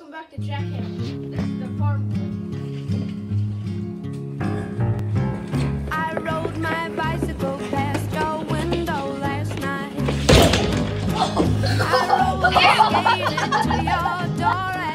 Welcome back to Jackhammer. This is the farm boy. I rode my bicycle past your window last night. I roller skated to your door